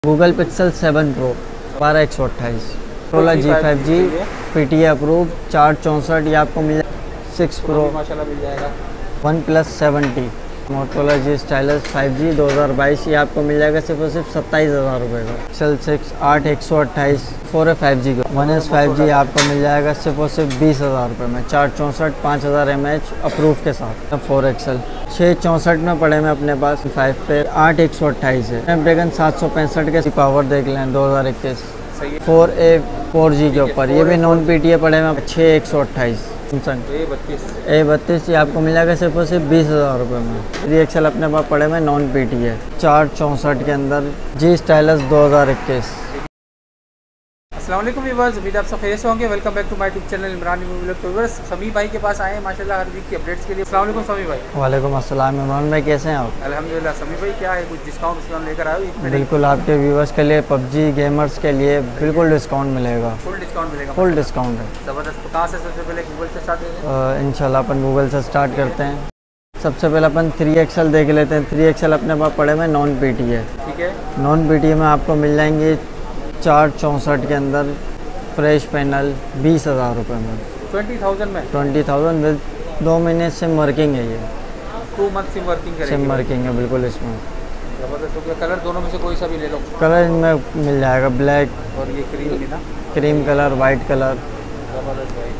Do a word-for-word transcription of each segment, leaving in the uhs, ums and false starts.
Google pixel seven pro बारह एक सौ अट्ठाईस Motorola G five G P T A approve चार चौंसठ ये आपको मिल जाएगा। सिक्स प्रो माशाल्लाह मिल जाएगा। OnePlus seventy Motorola G stylus five G दो हज़ार बाईस ये आपको मिल जाएगा सिर्फ और सिर्फ सत्ताईस हज़ार रुपये का। पिक्सल सिक्स आठ एक सौ अट्ठाईस फोर ए फाइव जी का वन एस फाइव जी आपको मिल जाएगा सिर्फ और सिर्फ बीस हज़ार रुपये में चार चौंसठ पाँच हज़ार एम एच अप्रूव के साथ। फोर एक्सएल छः चौंसठ में पड़े में अपने पास फाइव पे आठ एक सौ अट्ठाईस है। स्नैपड्रैगन सात सौ पैंसठ के पावर देख लें दो हज़ार इक्कीस फोर ए फोर जी के ऊपर ये भी नॉन पी टी ए पड़े में छः एक सौ अट्ठाईस ए बत्तीस ए बत्तीस ये आपको मिल जाएगा सिर्फ और सिर्फ बीस हज़ार रुपये में। थ्री एक्सएल अपने पास पड़े में नॉन पी टी है चार चौंसठ के अंदर जी स्टाइलस दो हज़ार इक्कीस। अस्सलाम वालेकुम व्यूअर्स, उम्मीद आप सब खैरियत से होंगे। Welcome back to my YouTube channel Imran viewers. Sami भाई के पास आए हैं माशाल्लाह हर वीक की अपडेट्स के लिए। अस्सलाम वालेकुम समी भाई। वालेकुम अस्सलाम इमरान भाई, कैसे हैं आप? अल्हम्दुलिल्लाह। समी भाई क्या है, कुछ डिस्काउंट डिस्काउंट लेकर आए हो? बिल्कुल, आपके व्यूअर्स के लिए पबजी गेमर्स के लिए बिल्कुल डिस्काउंट मिलेगा। फुल डिस्काउंट मिलेगा? फुल डिस्काउंट है। ज़बरदस्त। तो कहाँ से सबसे पहले गूगल से स्टार्ट करते हैं? इंशाल्लाह अपन गूगल से स्टार्ट करते हैं। सबसे पहले अपन थ्री एक्सएल देख लेते हैं। थ्री एक्सएल अपने पास पड़े में नॉन पी टी है। ठीक है। नॉन पी टी में आपको मिल जाएंगे चार चौंसठ के अंदर फ्रेश पैनल बीस हज़ार रुपये में ट्वेंटी थाउजेंड में ट्वेंटी थाउजेंड विद दो महीने सिम वर्किंग है। ये टू मंथ सिम वर्किंग करेगी। सिम वर्किंग है बिल्कुल इसमें। ज़बरदस्त हो गया। कलर दोनों में से कोई सा भी ले लो। कलर इनमें मिल जाएगा ब्लैक और ये क्रीम भी ना, क्रीम कलर वाइट कलर। ज़बरदस्त भाई।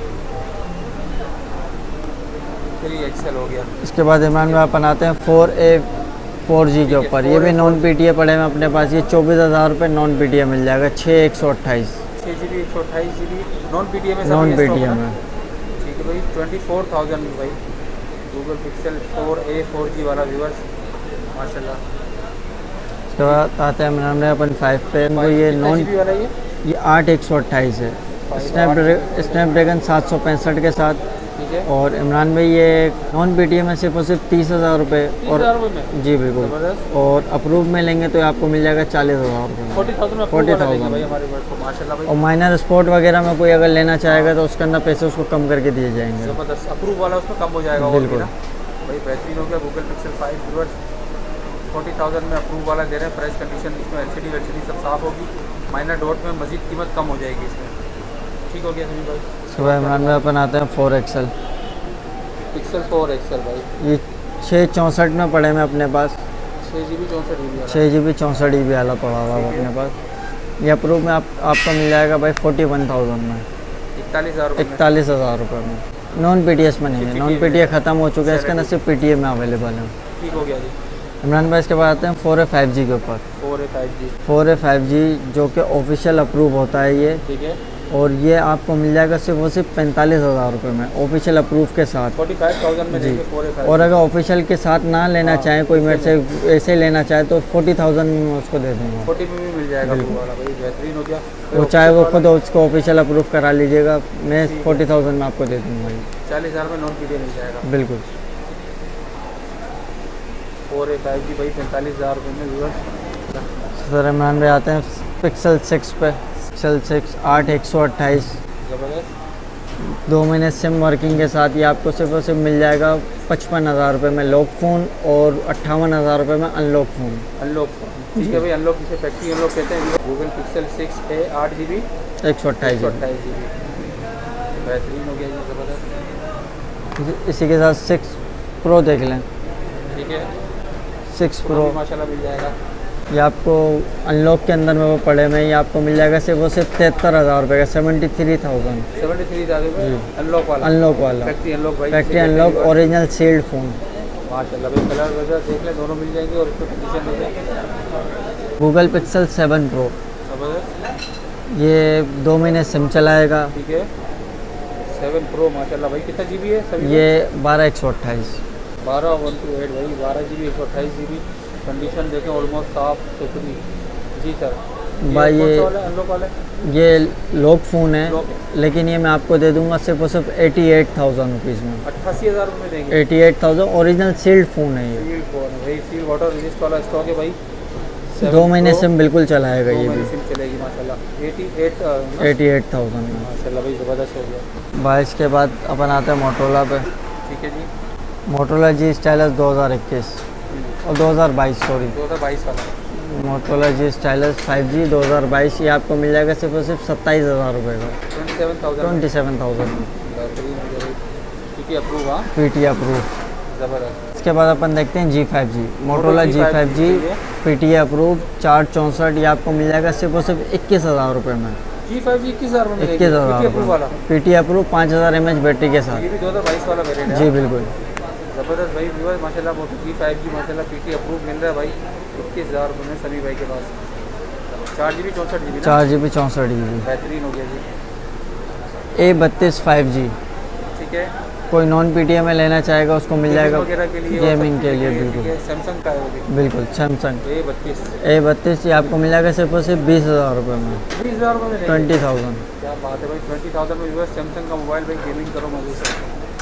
थ्री एक्सएल हो गया। इसके बाद इमरान में अपन आते हैं फोर ए फोर जी के ऊपर ये भी नॉन पी टी ए पड़े हैं अपने पास। ये चौबीस हज़ार रुपये नॉन पी टी ए मिल जाएगा छः एक सौ अट्ठाईस छः जी बी एक सौ अट्ठाईस G B non P T A में नॉन पी टी ए में। ठीक है भाई। ट्वेंटी फोर थाउजेंड में भाई Google Pixel four A four G वाला व्यूअर्स माशाल्लाह। इसके बाद आते हैं इमरान में अपन फाइव पे वो ये नॉन वाला ये ये आठ एक सौ अट्ठाईस है। स्नैपड्रैगन स्नैपड्रैगन सात सौ पैंसठ के साथ। ठीक है। और इमरान भाई ये नॉन पी टी ए में सिर्फ और सिर्फ तीस हज़ार रुपये और जी बिल्कुल। और अप्रूव में लेंगे तो आपको मिल जाएगा चालीस हज़ार रुपये फोर्टी थाउजेंड फोर्टी थाउजेंड भाई हमारे पास तो माशाल्लाह भाई। और माइनर स्पोर्ट वगैरह में कोई अगर लेना चाहेगा तो उसके अंदर पैसे उसको कम करके दिए जाएंगे। ज़बरदस्त। अप्रूव वाला उसमें कम हो जाएगा बिल्कुल भाई। बेहतरीन हो गया। Google Pixel five viewers forty thousand में अप्रूव वाला दे रहे हैं। फ्रेश कंडीशन इसमें L C D well C D सब साफ होगी। माइनर डॉट में मजीद कीमत कम हो जाएगी इसमें। ठीक हो गया सभी भाई। सुबह इमरान में अपन आते हैं four XL Pixel four XL भाई। ये छः चौंसठ में पड़े में अपने पास। छः जी बी चौंसठ जी बी छः जी बी चौंसठ जी बी वाला पड़ा हुआ है अपने पास। ये अप्रूव में आप आपको मिल जाएगा भाई फोर्टी वन थाउजेंड में इकतालीस हज़ार इकतालीस हज़ार रुपये में। नॉन पी टी एस में नहीं है। नॉन पी टी ए ख़त्म हो चुका है, इसके अंदर सिर्फ पी टी ए में अवेलेबल है। ठीक हो गया जी। इमरान भाई इसके बाद आते हैं फोर ए फाइव जी के ऊपर। Four A five G four A five G जो कि ऑफिशियल अप्रूव होता है ये। ठीक है। और ये आपको मिल जाएगा सिर्फ वो सिर्फ पैंतालीस हज़ार रुपये में ऑफिशियल अप्रूव के साथ। फोर्टी फाइव थाउजेंड में जी। Four A five. और अगर ऑफिशियल के साथ ना लेना हाँ, चाहें, कोई मेरे से ऐसे लेना चाहे तो फोर्टी थाउजेंड में उसको दे दूँगा। फोर्टी में भी मिल जाएगा वाला भाई। बेहतरीन हो गया। वो चाहे वो खुद उसको ऑफिशियल अप्रूव करा लीजिएगा, मैं फोर्टी थाउजेंड में आपको दे दूँगा। चालीस हज़ार में नॉन पी टी ए मिल जाएगा बिल्कुल। फोर ए फाइव जी भाई पैंतालीस हज़ार रुपये में व्यूअर्स। सर इमरान भाई आते हैं पिक्सल सिक्स पे। पिक्सल सिक्स आठ एक सौ अट्ठाईस ज़बरदस्त। दो महीने सिम वर्किंग के साथ ये आपको सिर्फ और सिर्फ मिल जाएगा पचपन हज़ार रुपये में लॉक फ़ोन और अट्ठावन हज़ार रुपये में अनलॉक फ़ोन। अनलॉक फ़ोन ठीक है भाई। अनलॉक जिसे फैक्ट्री अनलॉक कहते हैं। गूगल पिक्सल सिक्स ए आठ जी बी एक सौ अट्ठाईस अट्ठाईस जी बी बेहतरीन हो गया जी। ज़बरदस्त। इसी के साथ सिक्स प्रो देख लें। ठीक है। सिक्स प्रो माशाल्लाह मिल जाएगा। ये आपको अनलॉक के अंदर में वो पड़े में ये आपको मिल जाएगा सिर्फ वो सिर्फ तिहत्तर हज़ार रुपये का seventy three thousand seventy three thousand unlock वाला। अनलॉक वाला फैक्ट्री अनलॉक भाई। Factory unlock original sealed phone माशाल्लाह भाई। कलर वगैरह देख लें दोनों मिल जाएंगे और इसको कंडीशन देखें। गूगल पिक्सल सेवन प्रो ज़बरदस्त। ये दो महीने सिम चलाएगा। ठीक है। सेवन प्रो माशाल्लाह भाई। कितना जी बी है सभी? ये बारह एक सौ अट्ठाईस बारह वन टू एट भाई। बारह जी बी एक सौ अट्ठाईस जी बी कंडीशन देखें ऑलमोस्ट साफ सुथरी। जी सर भाई ये अनलॉक वाला ये लॉक फ़ोन है, लेकिन ये मैं आपको दे दूंगा सिर्फ और सिर्फ एटी एट थाउजेंड रुपीज़ में। अट्ठासी हज़ार रुपये देंगे। Eighty eight thousand original sealed phone है ये। सील्ड फ़ोन है भाई। सील्ड वाटर रेजिस्ट वाला स्टॉक है भाई। दो महीने सिम बिल्कुल चलाएगा ये भी। सिम चलेगी माशाल्लाह। Eighty eight eighty eight thousand में माशाल्लाह भाई। ज़बरदस्त हो गया। बाईस के बाद अपन आते हैं मोटोरोला पे। ठीक है जी। मोटोरोला जी स्टाइलस दो हज़ार इक्कीस और दो हज़ार बाईस सॉरी दो हज़ार बाईस वाला Motorola G stylus five G दो हज़ार बाईस, ये आपको मिल जाएगा सिर्फ और सिर्फ सत्ताईस हज़ार रुपये का, twenty seven thousand twenty seven thousand बेहतरीन हो गया भाई, क्योंकि अप्रूव हाँ पी टी अप्रूव। ज़बरदस्त। इसके बाद अपन देखते हैं G five G, Motorola G five G P T approve चार चौंसठ, ये आपको मिल जाएगा सिर्फ और सिर्फ इक्कीस हज़ार रुपये में, जी फाइव जी इक्कीस हज़ार में इक्कीस हज़ार अप्रूव वाला, पी टी अप्रूव पाँच हज़ार एम एच बैटरी के साथ। ये भी दो हज़ार बाईस वाला वेरिएंट है। जी बिल्कुल, ज़बरदस्त भाई व्यूअर, माशाल्लाह मोटो जी फाइव जी माशाल्लाह पी टी अप्रूव मिल रहा है भाई इक्कीस हज़ार रुपये में सभी भाई के पास। चार जी बी चौंसठ जी बी चार जी बी चौंसठ जी बी बेहतरीन हो गया जी। ए बत्तीस फाइव जी, ठीक है, कोई नॉन पी टी ए में लेना चाहेगा उसको मिल जाएगा, वगैरह के लिए गेमिंग के लिए बिल्कुल सैमसंग का है वो भी बिल्कुल सैमसंग ए बत्तीस ए बत्तीस, ये आपको मिल जाएगा सिर्फ और सिर्फ बीस हज़ार रुपये में, बीस हज़ार रुपये में ट्वेंटी थाउजेंड। क्या बात है भाई, ट्वेंटी थाउजेंड में व्यूअर सैमसंग का मोबाइल भाई गेमिंग करो मजे से,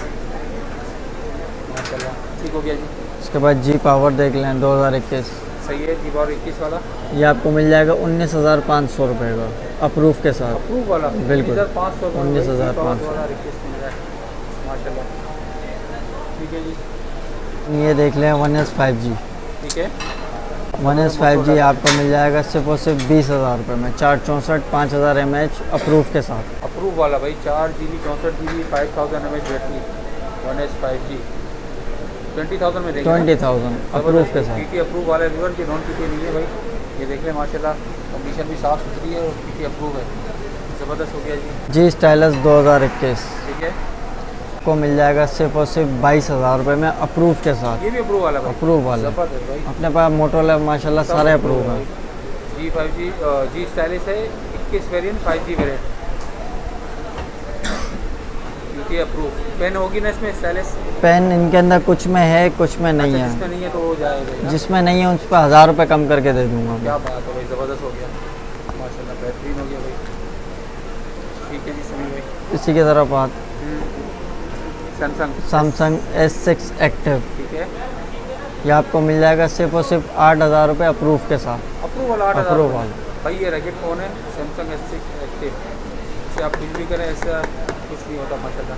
माशाल्लाह ठीक हो गया जी। उसके बाद जी पावर देख लें दो हज़ार इक्कीस, सही है जी बार इक्कीस वाला, ये आपको मिल जाएगा उन्नीस हज़ार पाँच सौ रुपये का अप्रूव के साथ, अप्रूव वाला बिल्कुल। हज़ार पाँच सौ उन्नीस हज़ार पाँच सौ। माशाल्लाह ठीक है जी। ये देख लें वन एस फाइव जी, ठीक है, वन एस फाइव जी आपको मिल जाएगा सिर्फ और सिर्फ बीस हज़ार रुपये में, चार चौंसठ पाँच हज़ार एम एच अप्रूव के साथ। अप्रूव वाला भाई चार जी बी चौंसठ G B five thousand M H battery one S five G twenty thousand में देंगे, ट्वेंटी थाउजेंड अप्रूव के साथ। पी टी अप्रूव वाला व्यूअर की नॉन पी टी नहीं है भाई, ये देख लें माशाल्लाह कंडीशन भी साफ़ सुथरी है और पी टी अप्रूव है, ज़बरदस्त हो गया जी। जी स्टाइलस दो हज़ार इक्कीस ठीक है, को मिल जाएगा सिर्फ और सिर्फ बाईस हज़ार रुपये में अप्रूव के साथ, ये भी अप्रूव वाला भाई, अप्रूव वाला। ज़बरदस्त भाई, अपने पास मोटोरोला माशाल्लाह सारे अप्रूव हैं। जी फाइव जी जी स्टाइलिस है इक्कीस variant five G variant P T approve. Pen होगी ना इसमें स्टाइलिस? पेन इनके अंदर कुछ में है कुछ में नहीं अच्छा, है, जिसमें नहीं है तो हो जाएगा, जिसमें नहीं है उस पर हज़ार रुपये कम करके दे दूँगा। क्या बात है भाई, ज़बरदस्त हो गया माशाल्लाह, बेहतरीन हो गया भाई। ठीक है जी समी भाई, इसी की तरफ बात Samsung Samsung S six active, ठीक है, ये आपको मिल जाएगा सिर्फ और सिर्फ आठ हज़ार रुपये अप्रूव के साथ, अप्रूव वाला आठ हज़ार अप्रूव वाला। भाई ये रैकेट फ़ोन है सैमसंग एस सिक्स एक्टिव, इससे आप कुछ भी करें ऐसा कुछ नहीं होता माशाल्लाह।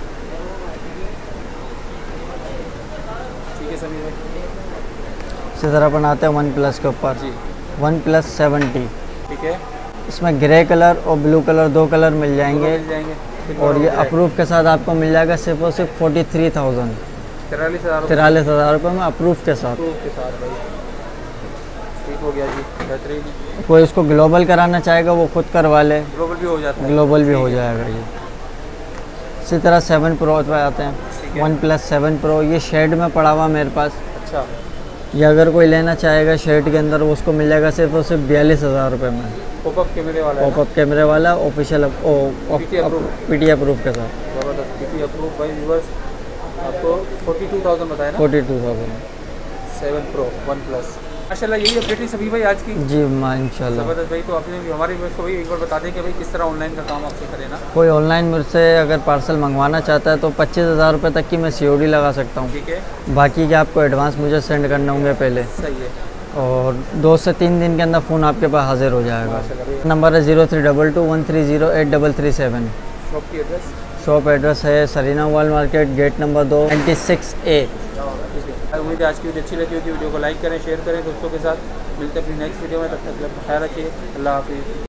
ठीक है समी भाई, इसी तरह बनाते हैं वन प्लस के ऊपर जी वन प्लस सेवेंटी, ठीक है, इसमें ग्रे कलर और ब्लू कलर दो कलर मिल जाएंगे, मिल जाएंगे और ये अप्रूव के साथ आपको मिल जाएगा सिर्फ और सिर्फ फोर्टी थ्री थाउजेंड तिरालीस हज़ार तिरालीस हज़ार रुपये में अप्रूव के साथ। अप्रूव के साथ भाई, ठीक हो गया जी, बेहतरीन। कोई इसको ग्लोबल कराना चाहेगा वो खुद करवा ले, ग्लोबल भी हो जाता है, ग्लोबल भी हो जाएगा ये। इसी तरह सेवन प्रो पे आते हैं, वन प्लस सेवन प्रो, ये शेड में पड़ा हुआ मेरे पास, अच्छा ये अगर कोई लेना चाहेगा शेड के अंदर वो उसको मिल जाएगा सिर्फ और सिर्फ बयालीस हज़ार रुपये में, पॉपअप कैमरे वाला है ना? पॉपअप कैमरे वाला official P T approved। P T approve के साथ, ज़बरदस्त पी टी अप्रूव भाई व्यूअर्स, आपको फोर्टी टू थाउजेंड बताया ना, forty two thousand seven pro OnePlus. माशाल्लाह यही अपडेट है सभी भाई आज की, जी माँ इंशाल्लाह। ज़बरदस्त भाई। तो आपने हमारे व्यूअर्स को भाई एक बार बता दें कि भाई किस तरह ऑनलाइन का काम आपसे करें ना। कोई ऑनलाइन मुझसे अगर पार्सल मंगवाना चाहता है तो पच्चीस हज़ार रुपये तक की मैं सी ओ डी लगा सकता हूँ, ठीक है, बाकी के आपको एडवांस मुझे सेंड करने होंगे पहले, सही है, और दो से तीन दिन के अंदर फ़ोन आपके पास हाजिर हो जाएगा। माशाल्लाह भाई। नंबर है zero three double two one three zero eight double three seven. Shop की एड्रेस? शॉप एड्रेस है Serena mall market, gate number दो, नाइन्टी सिक्स ए। उम्मीद है आज की वीडियो अच्छी लगी होगी, वीडियो को लाइक करें, शेयर करें दोस्तों के साथ। मिलते हैं अपनी नेक्स्ट वीडियो में, तब तक ख्याल रखिए, अल्लाह हाफिज़।